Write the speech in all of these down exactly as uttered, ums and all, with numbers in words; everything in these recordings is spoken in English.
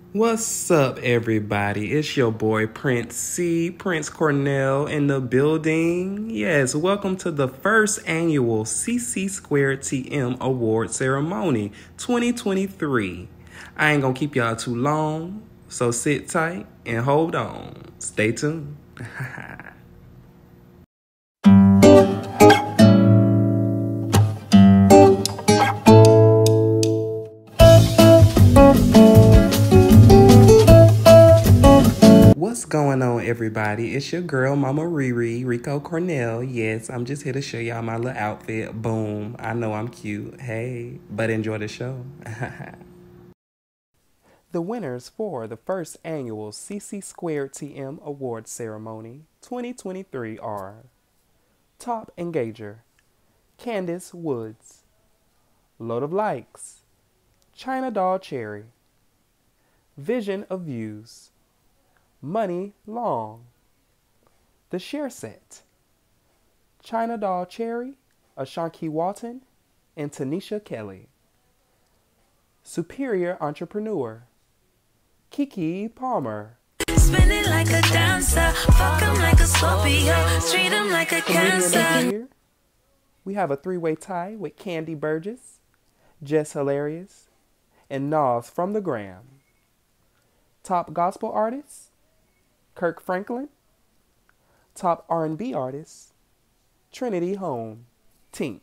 What's up, everybody? It's your boy Prince C, Prince Cornell in the building. Yes, welcome to the first annual C C Squared T M Award Ceremony twenty twenty-three. I ain't gonna keep y'all too long, so sit tight and hold on. Stay tuned. What's going on, everybody? It's your girl, Mama Riri, Rico Cornell. Yes, I'm just here to show y'all my little outfit. Boom. I know I'm cute. Hey, but enjoy the show. The winners for the first annual C C Squared T M Award Ceremony twenty twenty-three are Top Engager, Candace Woods, Load of Likes, China Doll Cherry, Vision of Views, Money Long, The Share Set, China Doll Cherry, Ashanti Walton, and Tanisha Kelly. Superior Entrepreneur, Kiki Palmer. Spin it like a dancer, fuck him like a Scorpio, treat him like a Cancer. We have a three-way tie with Candy Burgess, Jess Hilarious, and Nas from the Gram. Top Gospel Artist, Kirk Franklin. Top R and B Artist, Trinity Home, Tink.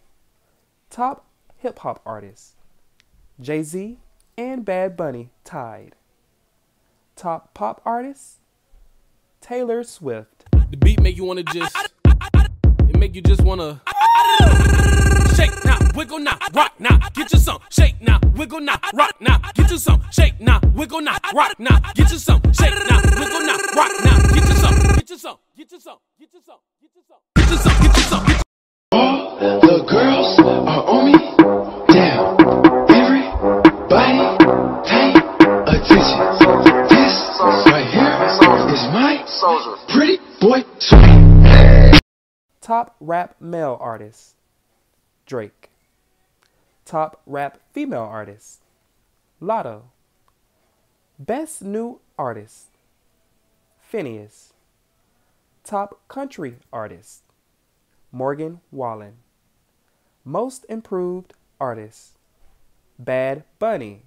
Top Hip Hop Artist, Jay-Z and Bad Bunny, tied. Top Pop Artist, Taylor Swift. The beat make you wanna just, it make you just wanna shake now, wiggle now, rock now, get you some. Shake now, wiggle now, rock now, get you some. Shake now, wiggle now, rock now, get you some. Shake now, wiggle now, rock now, get you some. Get you some, get you some, get you some, get you some, get you some, get you some. All the girls are on me, down. Everybody pay attention. This right here is my pretty boy swing. Top Rap Male Artist, Drake. Top Rap Female Artist, Lotto. Best New Artist, Phineas. Top Country Artist, Morgan Wallen. Most Improved Artist, Bad Bunny.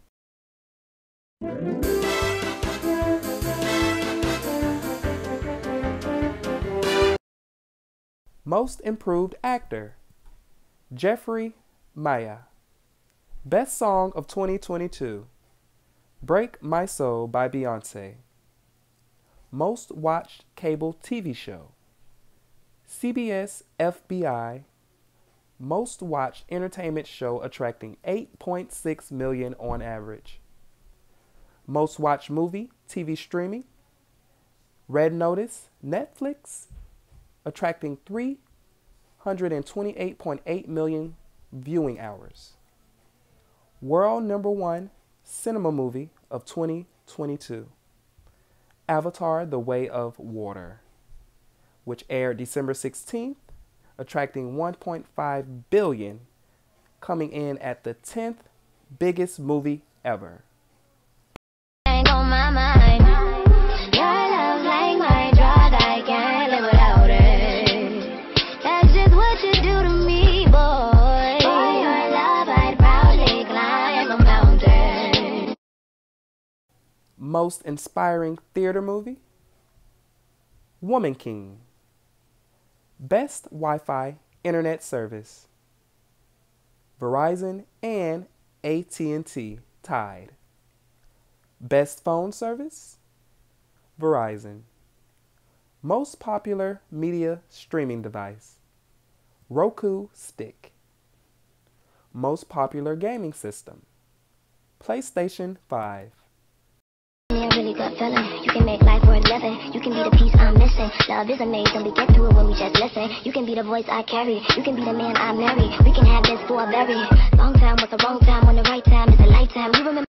Most Improved Actor, Jeffrey Maya. Best Song of twenty twenty-two, Break My Soul by Beyonce. Most Watched Cable T V Show, C B S F B I. Most Watched Entertainment Show attracting eight point six million on average. Most Watched Movie, T V Streaming, Red Notice, Netflix, attracting three hundred twenty-eight point eight million viewing hours. World number one cinema movie of twenty twenty-two, Avatar: The Way of Water, which aired December sixteenth, attracting one point five billion, coming in at the tenth biggest movie ever. Ain't on my mind. Your love like my drug, I can't live without it. That's just what you do to me, boy. For your love, I'd proudly climb a mountain. Most Inspiring Theater Movie, Woman King. Best Wi-Fi Internet Service, Verizon and A T and T, tied. Best Phone Service, Verizon. Most Popular Media Streaming Device, Roku Stick. Most Popular Gaming System, PlayStation five. Really good feeling. You can make life worth living. You can be the piece I'm missing. Love is amazing. We get through it when we just listen. You can be the voice I carry. You can be the man I marry. We can have this for a very long time. What's the wrong time when the right time is a lifetime? You remember.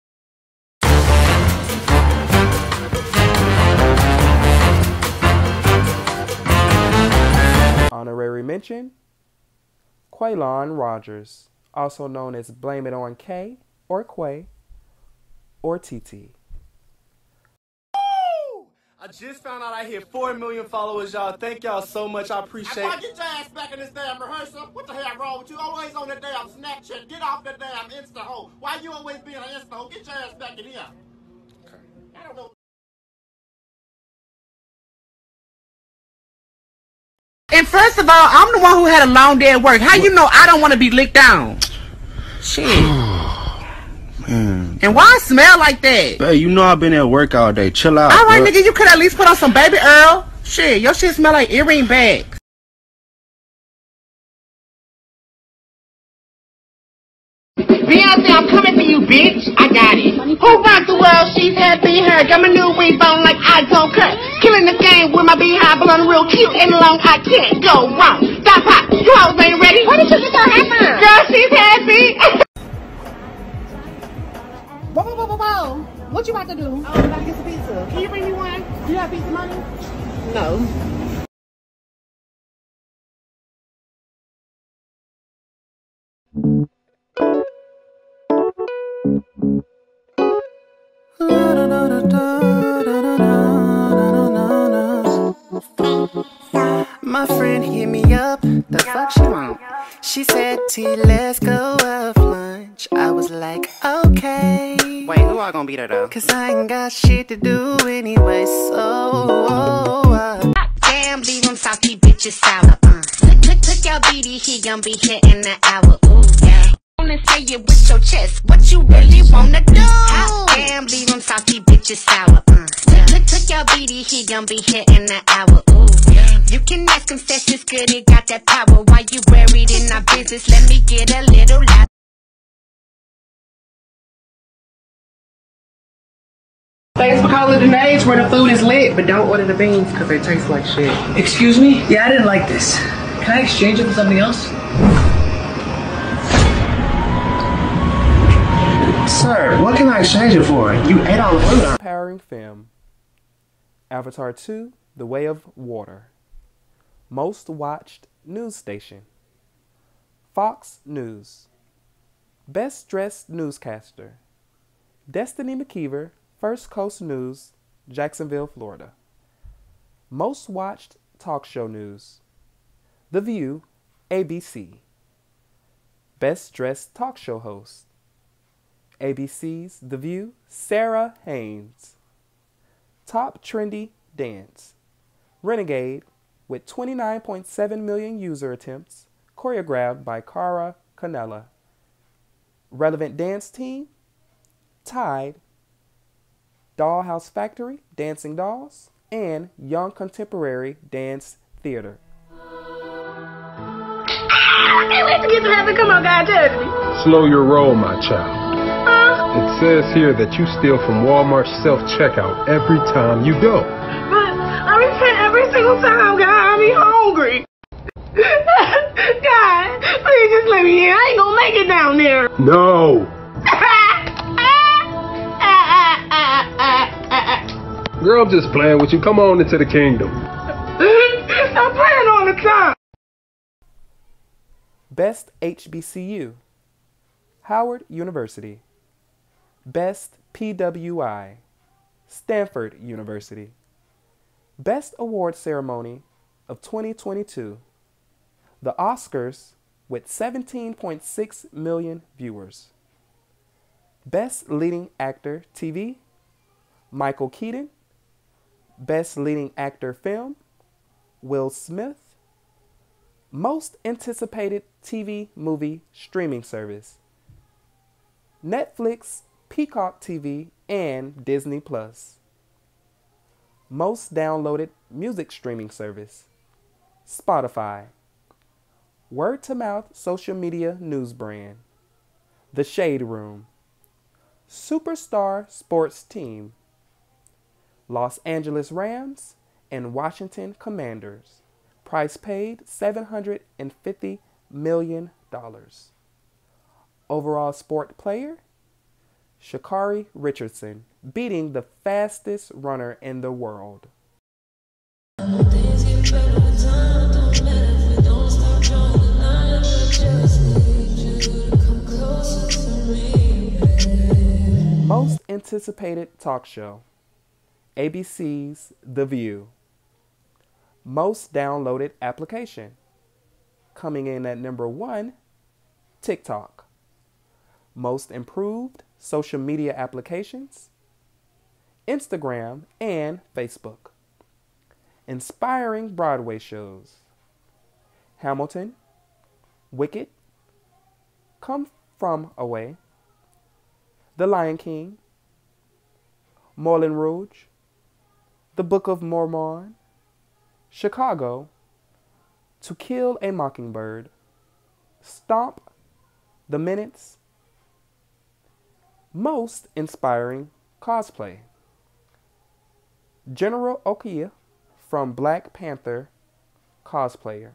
Honorary mention, Quaylon Rogers, also known as Blame It On K or Quay or T T. I just found out I hit four million followers, y'all. Thank y'all so much. I appreciate it. Get your ass back in this damn rehearsal. What the hell wrong with you? Always on the damn Snapchat. Get off the damn Insta hole. Why you always being on Insta hole? Get your ass back in here. Okay. I don't know. And first of all, I'm the one who had a long day at work. How you know I don't want to be licked down? Shit. Man. And why I smell like that? Babe, you know I've been at work all day. Chill out. All right, bro. nigga, you could at least put on some Baby Earl. Shit, your shit smell like earring bags. Beyonce, I'm coming for you, bitch. I got it. Who rocked the world? She's happy. Her got my new weave on like I don't cut. Killing the game with my beehive blowing real cute and long. I can't go wrong. Stop hot. You hoes ain't ready. Where did you get your hat from? Girl, she's happy. Whoa, whoa, whoa, whoa, whoa. What you about to do? Oh, I'm about to get some pizza. Can you bring me one? Do you have pizza money? No. My friend hit me up, the fuck she want? She said, T, let's go have lunch. I was like, okay. Wait, who all gonna be there though? Cause I ain't got shit to do anyway, so uh. Damn, leave them salty bitches sour. Uh. Look, look, look, your B D, he gon' be here in an hour. Ooh, yeah. Wanna say it with your chest, what you really wanna do? Damn, leave them salty bitches sour. Uh. Look, look, look, your B D, he gon' be here in an hour. Ooh, yeah. You can ask him, says it's good, he got that power. Why you worried in our business? Let me get a little loud. Thanks for calling an age where the food is lit, but don't order the beans because they taste like shit. Excuse me? Yeah, I didn't like this. Can I exchange it for something else? Sir, what can I exchange it for? You ate all the food. Empowering film. Avatar two, The Way of Water. Most watched news station. Fox News. Best dressed newscaster. Destiny McKeever, First Coast News, Jacksonville, Florida. Most watched talk show news. The View, A B C. Best dressed talk show host. A B C's The View, Sarah Haynes. Top trendy dance. Renegade, with twenty-nine point seven million user attempts, choreographed by Cara Canella. Relevant dance team, Tide, Dollhouse Factory, Dancing Dolls, and Young Contemporary Dance Theater. I can't wait to get to heaven. Come on, God, touch me. Slow your roll, my child. Huh? It says here that you steal from Walmart's self-checkout every time you go. But I repent every single time, God. I be hungry. God, please just let me in. I ain't gonna make it down there. No! Girl, I'm just playing with you. Come on into the kingdom. I'm playing all the time. Best H B C U. Howard University. Best P W I. Stanford University. Best Award Ceremony of twenty twenty-two. The Oscars with seventeen point six million viewers. Best Leading Actor T V. Michael Keaton. Best Leading Actor Film, Will Smith. Most Anticipated T V Movie Streaming Service, Netflix, Peacock T V, and Disney Plus. Most Downloaded Music Streaming Service, Spotify. Word to Mouth Social Media News Brand, The Shade Room. Superstar Sports Team, Los Angeles Rams and Washington Commanders. Price paid seven hundred fifty million dollars. Overall sport player, Sha'Carri Richardson, beating the fastest runner in the world. Most anticipated talk show, A B C's The View. Most downloaded application. Coming in at number one, TikTok. Most improved social media applications, Instagram and Facebook. Inspiring Broadway shows, Hamilton, Wicked, Come From Away, The Lion King, Moulin Rouge, The Book of Mormon, Chicago, To Kill a Mockingbird, Stomp, The Minutes. Most inspiring cosplay, General Okia from Black Panther cosplayer.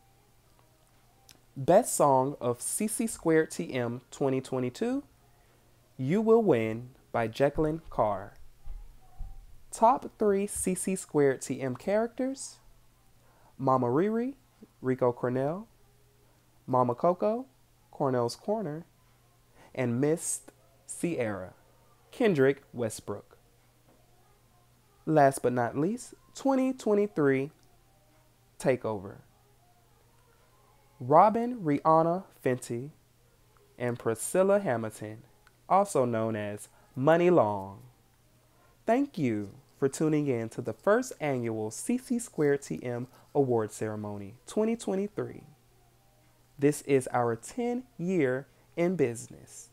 Best Song of C C Squared T M twenty twenty-two, You Will Win by Jacqueline Carr. Top three C C Squared T M characters, Mama Riri, Rico Cornell, Mama Coco, Cornell's Corner, and Miss Sierra, Kendrick Westbrook. Last but not least, twenty twenty-three Takeover. Robin Rihanna Fenty and Priscilla Hamilton, also known as Money Long. Thank you for tuning in to the first annual C C Squared T M Award Ceremony twenty twenty-three. This is our tenth year in business.